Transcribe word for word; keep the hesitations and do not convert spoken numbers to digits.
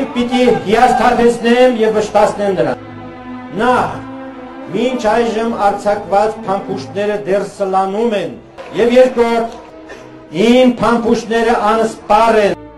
պիտի հիասթափեցնեմ եւ վշտացնեմ նրան։ Նախ, մինչ այժմ արձակված փամփուշտները դեռ սլանում են, եւ երկրորդ, իմ փամփուշտները անսպառ են։